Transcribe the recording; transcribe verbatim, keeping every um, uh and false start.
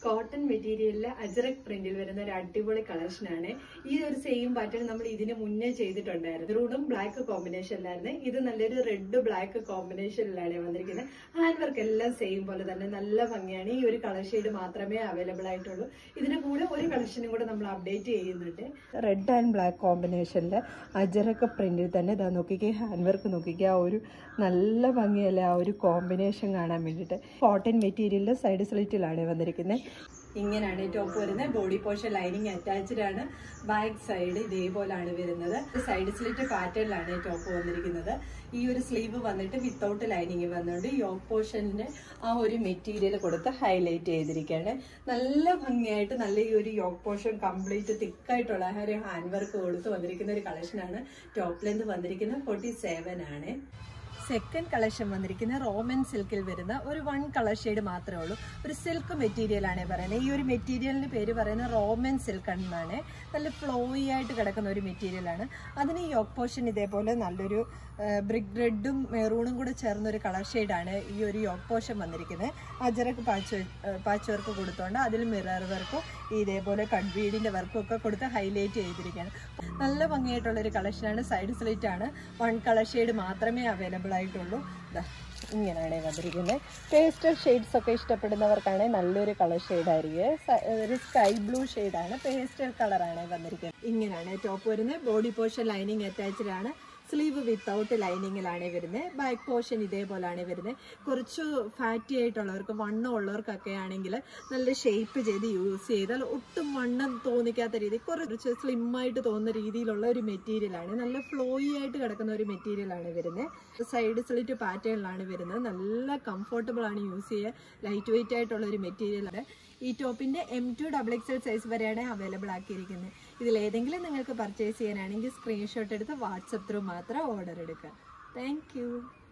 Cotton മെറ്റീരിയലിൽ അജ്രക് പ്രിന്റിൽ വരുന്ന ഒരു അടിപൊളി കളക്ഷനാണ്. ഈ ഒരു സെയിം പാറ്റേൺ നമ്മൾ ഇതിന് മുന്നേ ചെയ്തിട്ടുണ്ടായിരുന്നു. റൂണും ബ്ലാക്ക് കോമ്പിനേഷനിലായിരുന്നു. ഇത് നല്ലൊരു റെഡ് ബ്ലാക്ക് കോമ്പിനേഷനിലാണ് വന്നിരിക്കുന്നത്. ഹാൻഡ് വർക്ക് എല്ലാം സെയിം പോലെ തന്നെ നല്ല ഭംഗിയാണ്. ഈ ഒരു കളർ ഷെയ്ഡ് മാത്രമേ അവൈലബിൾ ആയിട്ടുള്ളൂ. ഇതിന് കൂടെ ഒരു കളക്ഷനും കൂടെ നമ്മൾ അപ്ഡേറ്റ് ചെയ്യുന്നുണ്ട്. റെഡ് ആൻഡ് ബ്ലാക്ക് കോമ്പിനേഷനിൽ അജ്രക് പ്രിന്റിൽ തന്നെ ഇതാ നോക്കിക്കേ, ഹാൻഡ് വർക്ക് നോക്കിക്കേ, ആ ഒരു നല്ല ഭംഗിയല്ലേ ആ ഒരു കോമ്പിനേഷൻ കാണാൻ വേണ്ടിയിട്ട്. കോട്ടൺ മെറ്റീരിയലിൽ സൈഡ് സ്ലിറ്റിലാണ് വന്നിരിക്കുന്നത്. ഇങ്ങനെയാണ് ടോപ്പ് വരുന്നത്. ബോഡി പോർഷൻ ലൈനിങ് അറ്റാച്ച്ഡ് ആണ്. ബാക്ക് സൈഡ് ഇതേപോലാണ് വരുന്നത്. സൈഡ് സ്ലിറ്റ് പാറ്റേണിലാണ് ടോപ്പ് വന്നിരിക്കുന്നത്. ഈ ഒരു സ്ലീവ് വന്നിട്ട് വിത്തൗട്ട് ലൈനിങ് വന്നുകൊണ്ട് യോക്ക് പോർഷന്റെ ആ ഒരു മെറ്റീരിയൽ കൊടുത്ത് ഹൈലൈറ്റ് ചെയ്തിരിക്കുകയാണ്. നല്ല ഭംഗിയായിട്ട് നല്ല ഈ ഒരു യോക്ക് പോർഷൻ കംപ്ലീറ്റ് തിക്കായിട്ടുള്ള ഒരു ഹാൻഡ് വർക്ക് കൊടുത്ത് വന്നിരിക്കുന്ന ഒരു കളക്ഷനാണ്. ടോപ്പ് ലെന്ത് വന്നിരിക്കുന്നത് ഫോർട്ടി സെവൻ ആണ്. സെക്കൻഡ് കളക്ഷൻ വന്നിരിക്കുന്ന റോമൻ സിൽക്കിൽ വരുന്ന ഒരു വൺ കളർ ഷെയ്ഡ് മാത്രമേ ഉള്ളൂ. ഒരു സിൽക്ക് മെറ്റീരിയൽ ആണ് പറയുന്നത്. ഈ ഒരു മെറ്റീരിയലിന് പേര് പറയുന്നത് റോമൻ സിൽക്ക് എന്നാണ്. നല്ല ഫ്ലോയി ആയിട്ട് കിടക്കുന്ന ഒരു മെറ്റീരിയലാണ്. അതിന് യോക്ക് പോർഷൻ ഇതേപോലെ നല്ലൊരു ബ്രിക്ക് റെഡും മെറൂണും കൂടെ ചേർന്ന ഒരു കളർ ഷെയ്ഡാണ് ഈ ഒരു യോക്ക് പോർഷൻ വന്നിരിക്കുന്നത്. അജറക് പാച്ച് പാച്ച് വർക്ക് കൊടുത്തോണ്ട് അതിൽ മിറർ വർക്കും ഇതേപോലെ കട്ട് ബീഡിന്റെ വർക്കും ഒക്കെ കൊടുത്ത് ഹൈലൈറ്റ് ചെയ്തിരിക്കുകയാണ്. നല്ല ഭംഗിയായിട്ടുള്ള ഒരു കളക്ഷനാണ്. സൈഡ് സ്ലിറ്റ് ആണ്. വൺ കളർ ഷെയ്ഡ് മാത്രമേ അവൈലബിൾ ആയിട്ടുള്ളൂ. ഇങ്ങനെയാണ് വന്നിരിക്കുന്നത്. പേസ്റ്റൽ ഷെയ്ഡ്സ് ഒക്കെ ഇഷ്ടപ്പെടുന്നവർക്കാണ് നല്ലൊരു കളർ ഷെയ്ഡായിരിക്കും. ഒരു സ്കൈ ബ്ലൂ ഷെയ്ഡാണ്, പേസ്റ്റൽ കളറാണ് വന്നിരിക്കുന്നത്. ഇങ്ങനെയാണ് ടോപ്പ് വരുന്നത്. ബോഡി പോർഷൻ ലൈനിങ് അറ്റാച്ച്ഡ് ആണ്. സ്ലീവ് വിത്തൗട്ട് ലൈനിങ്ങിലാണ് വരുന്നത്. ബാക്ക് പോർഷൻ ഇതേപോലെയാണ് വരുന്നത്. കുറച്ച് ഫാറ്റി ആയിട്ടുള്ളവർക്ക്, വണ്ണം ഉള്ളവർക്കൊക്കെ ആണെങ്കിൽ നല്ല ഷേപ്പ് ചെയ്ത് യൂസ് ചെയ്താൽ ഒട്ടും വണ്ണം തോന്നിക്കാത്ത രീതി, കുറച്ച് സ്ലിം ആയിട്ട് തോന്നുന്ന രീതിയിലുള്ള ഒരു മെറ്റീരിയലാണ്. നല്ല ഫ്ലോയി ആയിട്ട് കിടക്കുന്ന ഒരു മെറ്റീരിയലാണ് വരുന്നത്. സൈഡ് സ്ലിറ്റ് പാറ്റേണിലാണ് വരുന്നത്. നല്ല കംഫർട്ടബിൾ ആണ് യൂസ് ചെയ്യുക. ലൈറ്റ് വെയിറ്റ് ആയിട്ടുള്ള ഒരു മെറ്റീരിയലാണ്. ഈ ടോപ്പിന്റെ M to double X L size വരെയാണ് അവൈലബിൾ ആക്കിയിരിക്കുന്നത്. ഇതിലേതെങ്കിലും നിങ്ങൾക്ക് പർച്ചേസ് ചെയ്യാനാണെങ്കിൽ സ്ക്രീൻഷോട്ട് എടുത്ത് വാട്സപ്പ് ത്രൂ മാത്രം ഓർഡർ എടുക്കുക. താങ്ക്